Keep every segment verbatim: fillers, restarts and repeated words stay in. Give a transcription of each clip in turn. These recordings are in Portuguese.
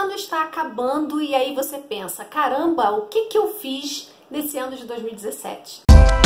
ano está acabando e aí você pensa, caramba, o que que eu fiz nesse ano de dois mil e dezessete?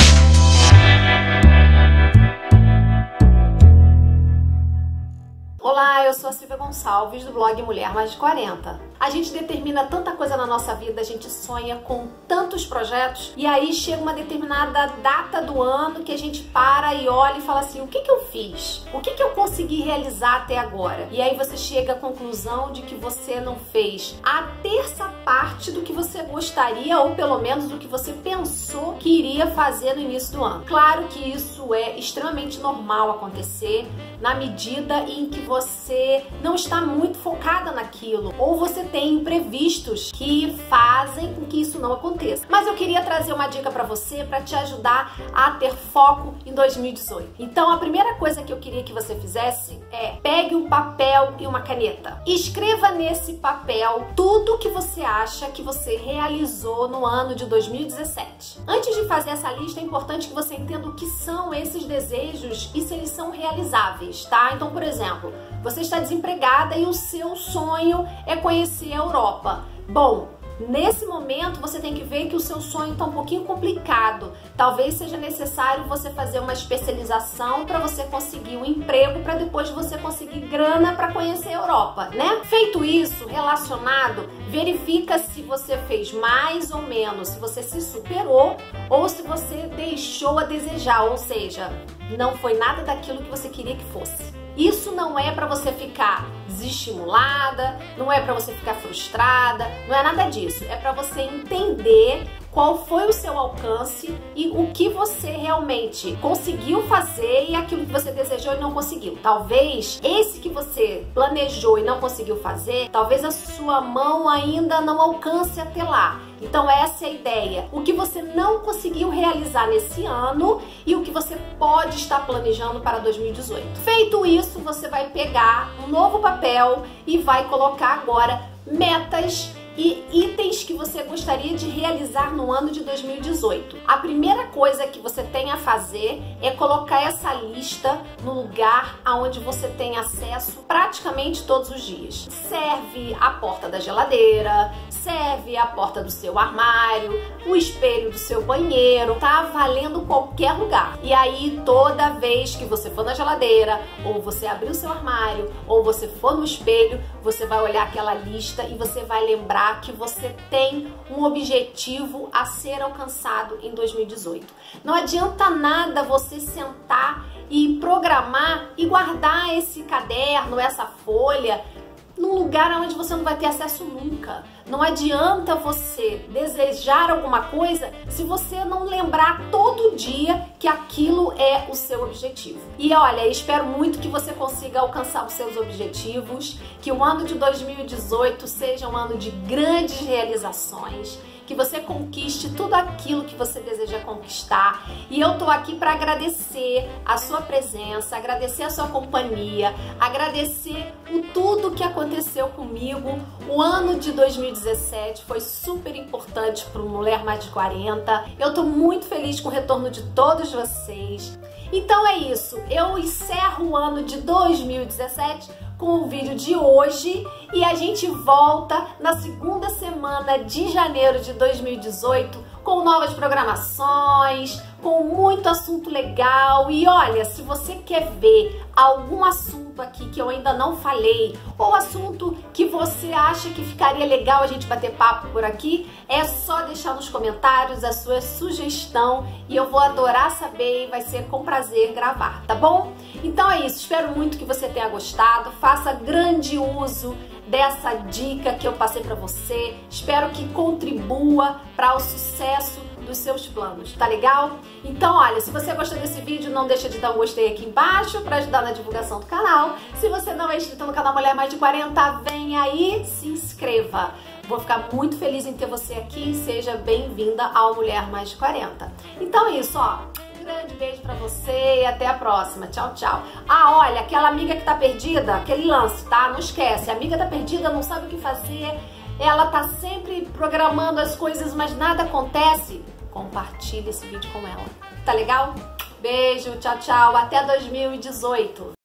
Olá, eu sou a Silvia Gonçalves do blog Mulher Mais de quarenta. A gente determina tanta coisa na nossa vida, a gente sonha com tantos projetos e aí chega uma determinada data do ano que a gente para e olha e fala assim, o que que eu fiz? O que que eu consegui realizar até agora? E aí você chega à conclusão de que você não fez a terça parte do que você gostaria ou pelo menos do que você pensou que iria fazer no início do ano. Claro que isso é extremamente normal acontecer na medida em que você não está muito focada naquilo ou você tem imprevistos que fazem com que isso não aconteça. Mas eu queria trazer uma dica para você para te ajudar a ter foco em dois mil e dezoito. Então a primeira coisa que eu queria que você fizesse é pegue um papel e uma caneta. Escreva nesse papel tudo que você acha que você realizou no ano de dois mil e dezessete. Antes de fazer essa lista é importante que você entenda o que são esses desejos e se eles são realizáveis, tá? Então, por exemplo, você está desempregada e o seu sonho é conhecer a Europa. Bom, nesse momento você tem que ver que o seu sonho está um pouquinho complicado. Talvez seja necessário você fazer uma especialização para você conseguir um emprego para depois você conseguir grana para conhecer a Europa, né? Feito isso, relacionado, verifica se você fez mais ou menos, se você se superou ou se você deixou a desejar, ou seja, não foi nada daquilo que você queria que fosse. Isso não é para você ficar desestimulada, não é para você ficar frustrada, não é nada disso. É para você entender qual foi o seu alcance e o que você realmente conseguiu fazer e aquilo que você desejou e não conseguiu. Talvez esse que você planejou e não conseguiu fazer, talvez a sua mão ainda não alcance até lá. Então essa é a ideia. O que você não conseguiu realizar nesse ano e o que você pode estar planejando para dois mil e dezoito. Feito isso, você vai pegar um novo papel e vai colocar agora metas e itens que você gostaria de realizar no ano de dois mil e dezoito. A primeira coisa que você tem a fazer é colocar essa lista no lugar aonde você tem acesso praticamente todos os dias. Serve a porta da geladeira, serve a porta do seu armário, o espelho do seu banheiro, tá valendo qualquer lugar. E aí toda vez que você for na geladeira, ou você abrir o seu armário, ou você for no espelho, você vai olhar aquela lista e você vai lembrar que você tem um objetivo a ser alcançado em dois mil e dezoito. Não adianta nada você sentar e programar e guardar esse caderno, essa folha, num lugar onde você não vai ter acesso nunca. Não adianta você desejar alguma coisa se você não lembrar todo dia que aquilo é o seu objetivo. E olha, espero muito que você consiga alcançar os seus objetivos, que o ano de dois mil e dezoito seja um ano de grandes realizações, que você conquiste tudo aquilo que você deseja conquistar. E eu tô aqui para agradecer a sua presença, agradecer a sua companhia, agradecer o tudo que aconteceu comigo. O ano de dois mil e dezessete foi super importante para o Mulher Mais de quarenta. Eu tô muito feliz com o retorno de todos vocês. Então é isso, eu encerro o ano de dois mil e dezessete com o vídeo de hoje e a gente volta na segunda semana de janeiro de dois mil e dezoito com novas programações, com muito assunto legal. E olha, se você quer ver algum assunto aqui que eu ainda não falei, ou assunto que você acha que ficaria legal a gente bater papo por aqui, é só deixar nos comentários a sua sugestão e eu vou adorar saber e vai ser com prazer gravar, tá bom? Então é isso, espero muito que você tenha gostado, faça grande uso dessa dica que eu passei para você, espero que contribua para o sucesso dos seus planos, tá legal? Então olha, se você gostou desse vídeo, não deixa de dar um gostei aqui embaixo para ajudar na divulgação do canal. Se você não é inscrito no canal Mulher Mais de quarenta, vem aí, se inscreva. Vou ficar muito feliz em ter você aqui, seja bem-vinda ao Mulher Mais de quarenta. Então é isso, ó. Um grande beijo pra você e até a próxima. Tchau, tchau. Ah, olha, aquela amiga que tá perdida, aquele lance, tá? Não esquece, a amiga tá perdida, não sabe o que fazer, ela tá sempre programando as coisas, mas nada acontece. Compartilhe esse vídeo com ela. Tá legal? Beijo, tchau, tchau. Até dois mil e dezoito.